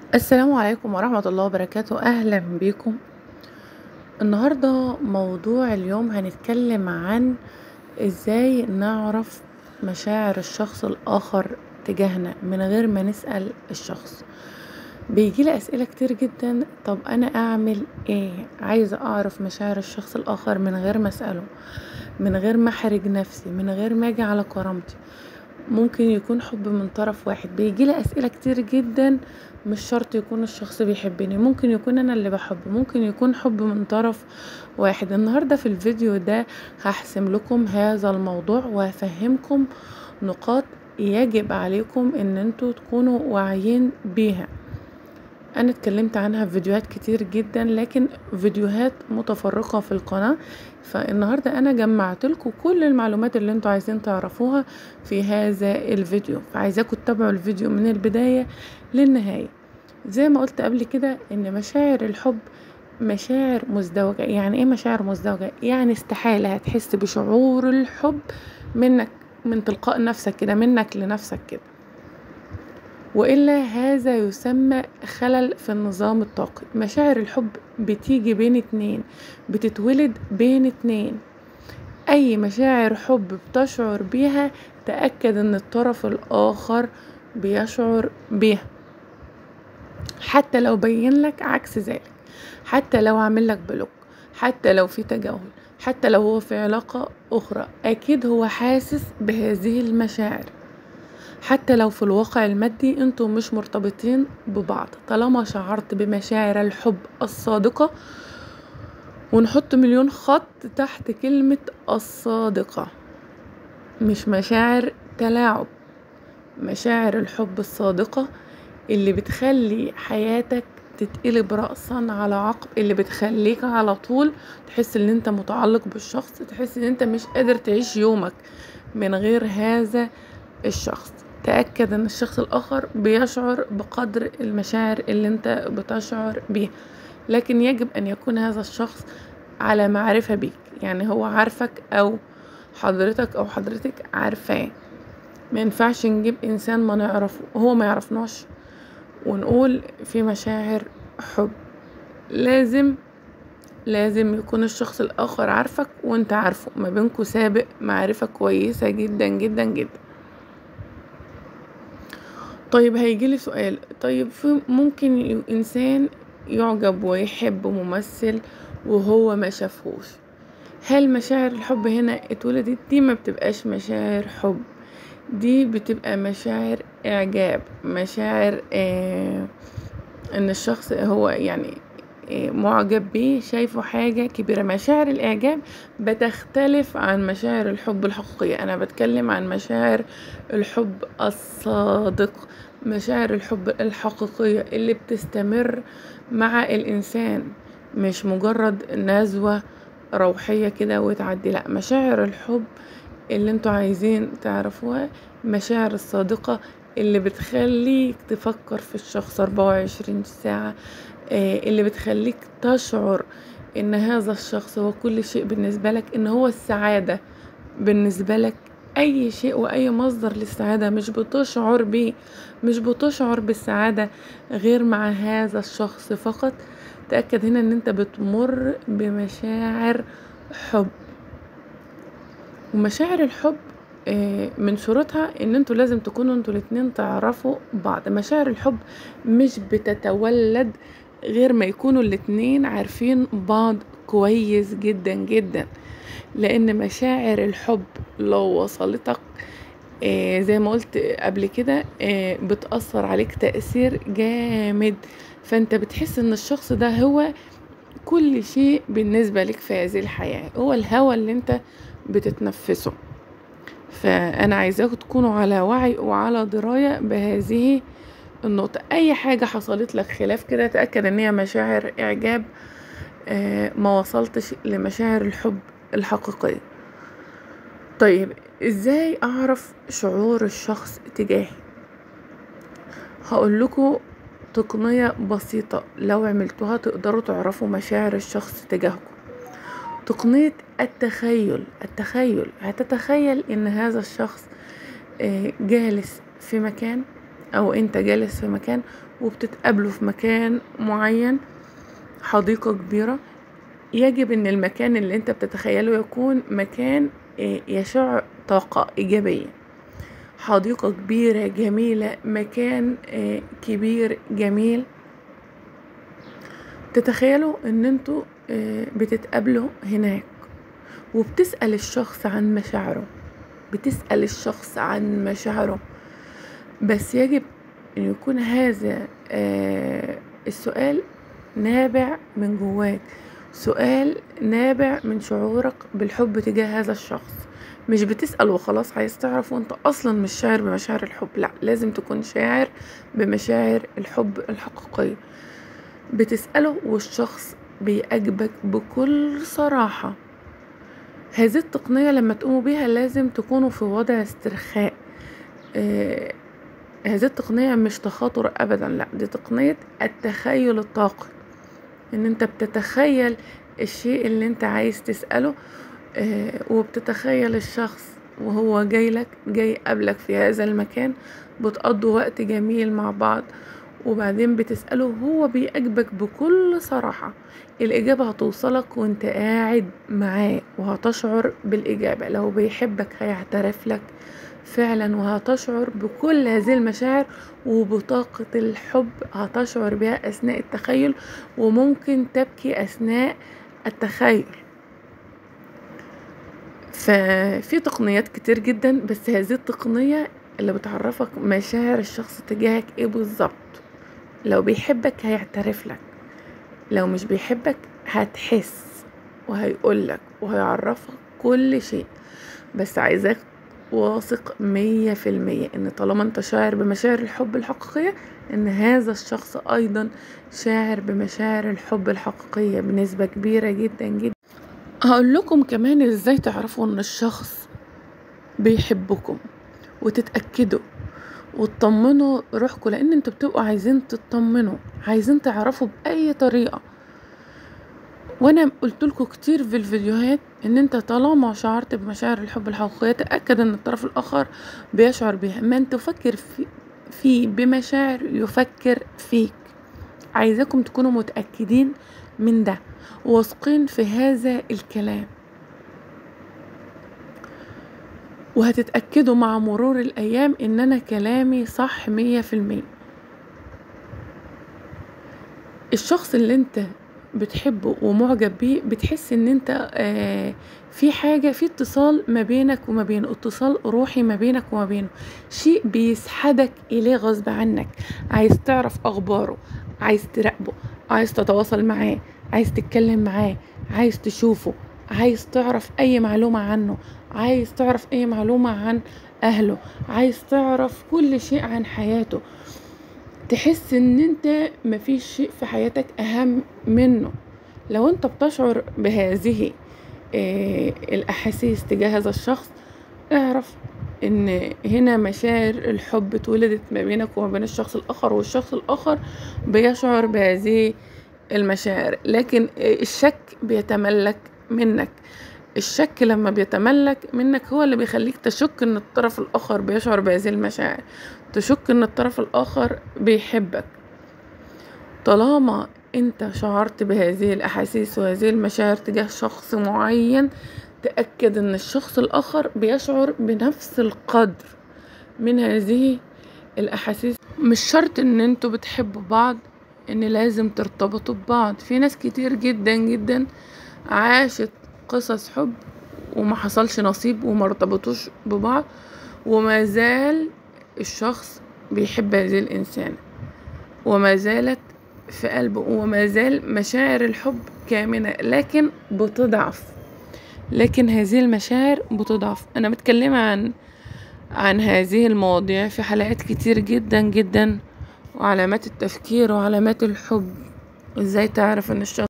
السلام عليكم ورحمة الله وبركاته. أهلا بيكم. النهاردة موضوع اليوم هنتكلم عن إزاي نعرف مشاعر الشخص الآخر تجاهنا من غير ما نسأل الشخص. بيجيلي أسئلة كتير جدا، طب أنا أعمل إيه؟ عايزة أعرف مشاعر الشخص الآخر من غير ما أسأله، من غير ما أحرج نفسي، من غير ما أجي على كرامتي. ممكن يكون حب من طرف واحد. بيجيلي أسئلة كتير جدا، مش شرط يكون الشخص بيحبني، ممكن يكون أنا اللي بحبه، ممكن يكون حب من طرف واحد. النهاردة في الفيديو ده هحسم لكم هذا الموضوع وهفهمكم نقاط يجب عليكم ان انتوا تكونوا واعيين بيها. انا اتكلمت عنها في فيديوهات كتير جدا، لكن فيديوهات متفرقة في القناة. فالنهاردة انا جمعت لكم كل المعلومات اللي انتوا عايزين تعرفوها في هذا الفيديو، فعايزاكم تتابعوا الفيديو من البداية للنهاية. زي ما قلت قبل كده ان مشاعر الحب مشاعر مزدوجة. يعني ايه مشاعر مزدوجة؟ يعني استحالة هتحس بشعور الحب منك، من تلقاء نفسك كده، منك لنفسك كده، وإلا هذا يسمى خلل في النظام الطاقي. مشاعر الحب بتيجي بين اتنين، بتتولد بين اتنين. أي مشاعر حب بتشعر بيها تأكد ان الطرف الآخر بيشعر بيها، حتى لو بين لك عكس ذلك، حتى لو عامل لك بلوك، حتى لو في تجاهل، حتى لو هو في علاقة أخرى، أكيد هو حاسس بهذه المشاعر. حتى لو في الواقع المادي انتوا مش مرتبطين ببعض، طالما شعرت بمشاعر الحب الصادقة، ونحط مليون خط تحت كلمة الصادقة، مش مشاعر تلاعب. مشاعر الحب الصادقة اللي بتخلي حياتك تتقلب رأسا على عقب، اللي بتخليك على طول تحس ان انت متعلق بالشخص، تحس ان انت مش قادر تعيش يومك من غير هذا الشخص. تأكد ان الشخص الآخر بيشعر بقدر المشاعر اللي انت بتشعر بيها، لكن يجب ان يكون هذا الشخص على معرفة بيك. يعني هو عارفك، او حضرتك او حضرتك عارفاه. ما ينفعش نجيب انسان ما نعرفه، هو ما يعرفناش، ونقول في مشاعر حب. لازم يكون الشخص الآخر عارفك وانت عارفه، ما بينكوا سابق معرفة كويسة جدا جدا جدا. طيب هيجيلي سؤال، طيب في ممكن إنسان يعجب ويحب ممثل وهو ما شافهوش، هل مشاعر الحب هنا اتولدت؟ دي ما بتبقاش مشاعر حب، دي بتبقى مشاعر إعجاب، مشاعر ان الشخص هو يعني معجب بيه، شايفه حاجة كبيرة. مشاعر الإعجاب بتختلف عن مشاعر الحب الحقيقية. أنا بتكلم عن مشاعر الحب الصادق، مشاعر الحب الحقيقية اللي بتستمر مع الإنسان، مش مجرد نزوة روحية كده وتعدي. لا، مشاعر الحب اللي انتوا عايزين تعرفوها، مشاعر الصادقة اللي بتخليك تفكر في الشخص 24 ساعة، اللي بتخليك تشعر ان هذا الشخص هو كل شيء بالنسبة لك، ان هو السعادة بالنسبة لك، اي شيء واي مصدر للسعادة. مش بتشعر بالسعادة غير مع هذا الشخص فقط. تأكد هنا ان انت بتمر بمشاعر حب. ومشاعر الحب من شروطها ان انتوا لازم تكونوا انتوا الاتنين تعرفوا بعض. مشاعر الحب مش بتتولد غير ما يكونوا الاتنين عارفين بعض كويس جدا جدا. لان مشاعر الحب لو وصلتك زي ما قلت قبل كده بتأثر عليك تأثير جامد، فانت بتحس ان الشخص ده هو كل شيء بالنسبة لك في هذه الحياة، هو الهوى اللي انت بتتنفسه. فأنا عايزاكم تكونوا على وعي وعلى دراية بهذه النقطة. أي حاجة حصلت لك خلاف كده، تأكد ان هي مشاعر إعجاب، ما وصلتش لمشاعر الحب الحقيقية. طيب ازاي أعرف شعور الشخص تجاهي؟ هقول لكم تقنية بسيطة، لو عملتوها تقدروا تعرفوا مشاعر الشخص تجاهكم. تقنية التخيل. هتتخيل ان هذا الشخص جالس في مكان، او انت جالس في مكان وبتتقابلوا في مكان معين، حديقة كبيرة، يجب ان المكان اللي انت بتتخيله يكون مكان يشع طاقة ايجابية. حديقة كبيرة جميلة، مكان كبير جميل. تتخيلوا ان انتوا بتتقابلوا هناك، وبتسأل الشخص عن مشاعره، بتسأل الشخص عن مشاعره، بس يجب ان يكون هذا السؤال نابع من جواك، سؤال نابع من شعورك بالحب تجاه هذا الشخص. مش بتسأل وخلاص عايز تعرف وانت اصلا مش شاعر بمشاعر الحب، لا، لازم تكون شاعر بمشاعر الحب الحقيقية. بتسأله والشخص بيأجبك بكل صراحة. هذه التقنية لما تقوموا بيها لازم تكونوا في وضع استرخاء. هذه التقنية مش تخاطر ابدا، لا، دي تقنية التخيل الطاقي، ان انت بتتخيل الشيء اللي انت عايز تسأله، وبتتخيل الشخص وهو جاي قبلك في هذا المكان، بتقضوا وقت جميل مع بعض، وبعدين بتسأله هو بيأجبك بكل صراحة. الإجابة هتوصلك وانت قاعد معاه، وهتشعر بالإجابة. لو بيحبك هيعترف لك فعلا، وهتشعر بكل هذه المشاعر وبطاقة الحب هتشعر بها أثناء التخيل، وممكن تبكي أثناء التخيل. ففي تقنيات كتير جدا، بس هذه التقنية اللي بتعرفك مشاعر الشخص تجاهك ايه بالظبط. لو بيحبك هيعترف لك، لو مش بيحبك هتحس وهيقولك وهيعرفك كل شيء. بس عايزاك واثق 100% ان طالما انت شاعر بمشاعر الحب الحقيقية، ان هذا الشخص ايضا شاعر بمشاعر الحب الحقيقية بنسبة كبيرة جدا جدا. هقول لكم كمان ازاي تعرفوا ان الشخص بيحبكم وتتأكدوا وتطمنوا روحكم، لان انتوا بتبقوا عايزين تطمنوا، عايزين تعرفوا بأي طريقة. وانا قلت لكم كتير في الفيديوهات ان انت طالما شعرت بمشاعر الحب الحقيقية تأكد ان الطرف الاخر بيشعر بها. من تفكر في بمشاعر يفكر فيك. عايزاكم تكونوا متأكدين من ده، واثقين في هذا الكلام، وهتتأكدوا مع مرور الأيام إن أنا كلامي صح 100%. الشخص اللي انت بتحبه ومعجب بيه بتحس ان انت في حاجة، في اتصال ما بينك وما بينه، اتصال روحي ما بينك وما بينه، شيء بيسحبك إليه غصب عنك. عايز تعرف أخباره، عايز تراقبه، عايز تتواصل معاه، عايز تتكلم معاه، عايز تشوفه، عايز تعرف أي معلومة عنه، عايز تعرف أي معلومة عن أهله، عايز تعرف كل شيء عن حياته. تحس ان انت مفيش شيء في حياتك اهم منه. لو انت بتشعر بهذه الاحاسيس تجاه هذا الشخص، اعرف ان هنا مشاعر الحب اتولدت ما بينك وما بين الشخص الاخر، والشخص الاخر بيشعر بهذه المشاعر. لكن الشك بيتملك منك. الشك لما بيتملك منك هو اللي بيخليك تشك ان الطرف الاخر بيشعر بهذه المشاعر، تشك ان الطرف الاخر بيحبك. طالما انت شعرت بهذه الاحاسيس وهذه المشاعر تجاه شخص معين، تأكد ان الشخص الاخر بيشعر بنفس القدر من هذه الاحاسيس. مش شرط ان انتوا بتحبوا بعض ان لازم ترتبطوا ببعض. في ناس كتير جدا جدا عاشت قصص حب وما حصلش نصيب وما ارتبطوش ببعض، وما زال الشخص بيحب هذه الإنسان، وما زالت في قلبه، وما زال مشاعر الحب كامنة، لكن بتضعف. لكن هذه المشاعر بتضعف. أنا متكلمة عن هذه المواضيع في حلقات كتير جدا جدا، وعلامات التفكير وعلامات الحب، ازاي تعرف ان الشخص